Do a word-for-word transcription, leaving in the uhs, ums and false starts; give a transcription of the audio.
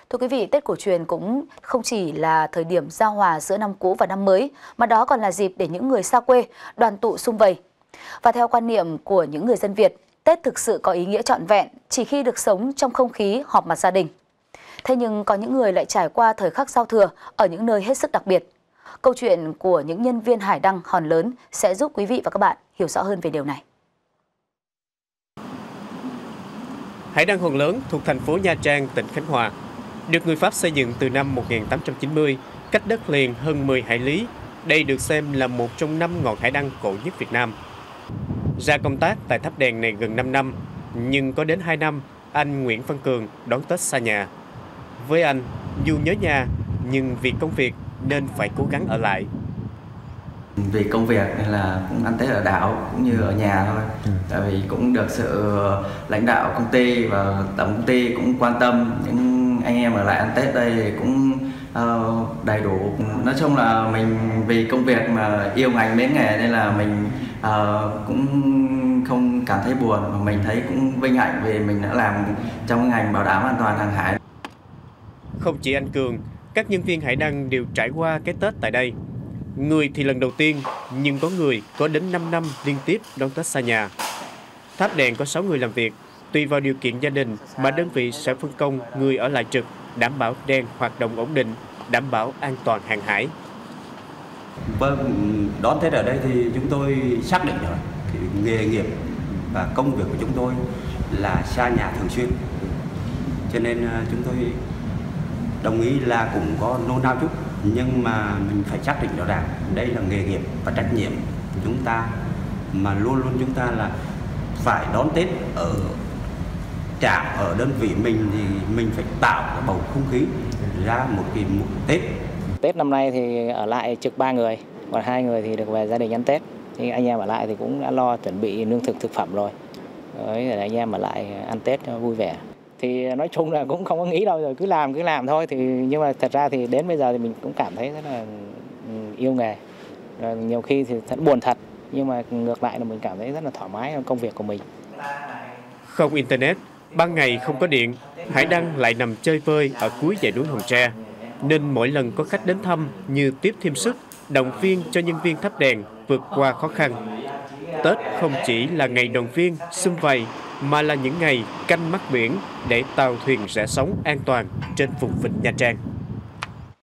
Thưa quý vị, Tết cổ truyền cũng không chỉ là thời điểm giao hòa giữa năm cũ và năm mới, mà đó còn là dịp để những người xa quê đoàn tụ sum vầy. Và theo quan niệm của những người dân Việt, Tết thực sự có ý nghĩa trọn vẹn chỉ khi được sống trong không khí họp mặt gia đình. Thế nhưng có những người lại trải qua thời khắc giao thừa ở những nơi hết sức đặc biệt. Câu chuyện của những nhân viên hải đăng Hòn Lớn sẽ giúp quý vị và các bạn hiểu rõ hơn về điều này. Hải đăng Hòn Lớn thuộc thành phố Nha Trang, tỉnh Khánh Hòa, được người Pháp xây dựng từ năm một nghìn tám trăm chín mươi, cách đất liền hơn mười hải lý. Đây được xem là một trong năm ngọn hải đăng cổ nhất Việt Nam. Ra công tác tại tháp đèn này gần năm năm, nhưng có đến hai năm, anh Nguyễn Văn Cường đón Tết xa nhà. Với anh, dù nhớ nhà, nhưng vì công việc nên phải cố gắng ở lại. Vì công việc nên là cũng ăn Tết ở đảo cũng như ở nhà thôi. Ừ. Tại vì cũng được sự lãnh đạo công ty và tổng công ty cũng quan tâm, những anh em ở lại ăn Tết đây thì cũng uh, đầy đủ. Nói chung là mình vì công việc mà yêu ngành mến nghề nên là mình uh, cũng không cảm thấy buồn, mà mình thấy cũng vinh hạnh vì mình đã làm trong ngành bảo đảm an toàn hàng hải. Không chỉ anh Cường, các nhân viên hải đăng đều trải qua cái Tết tại đây. Người thì lần đầu tiên, nhưng có người có đến năm năm liên tiếp đón Tết xa nhà. Tháp đèn có sáu người làm việc, tùy vào điều kiện gia đình mà đơn vị sẽ phân công người ở lại trực, đảm bảo đèn hoạt động ổn định, đảm bảo an toàn hàng hải. Vâng, đón Tết ở đây thì chúng tôi xác định rồi, thì nghề nghiệp và công việc của chúng tôi là xa nhà thường xuyên. Cho nên chúng tôi đồng ý là cũng có nôn nao chút, nhưng mà mình phải xác định rõ ràng đây là nghề nghiệp và trách nhiệm của chúng ta, mà luôn luôn chúng ta là phải đón Tết ở trạm, ở đơn vị mình thì mình phải tạo cái bầu không khí ra một cái một Tết. Tết năm nay thì ở lại trực ba người, còn hai người thì được về gia đình ăn Tết. thì anh em ở lại thì cũng đã lo chuẩn bị lương thực thực phẩm rồi. Đấy, để anh em ở lại ăn Tết vui vẻ. Thì nói chung là cũng không có nghĩ đâu, rồi cứ làm cứ làm thôi. Thì nhưng mà thật ra thì đến bây giờ thì mình cũng cảm thấy rất là yêu nghề. Rồi nhiều khi thì thật buồn thật, nhưng mà ngược lại là mình cảm thấy rất là thoải mái trong công việc của mình. Không internet, ban ngày không có điện, Hải Đăng lại nằm chơi vơi ở cuối dãy núi Hòn Tre, nên mỗi lần có khách đến thăm như tiếp thêm sức, động viên cho nhân viên thắp đèn vượt qua khó khăn. Tết không chỉ là ngày đoàn viên, sum vầy, mà là những ngày canh mắt biển để tàu thuyền rẽ sóng an toàn trên vùng vịnh Nha Trang.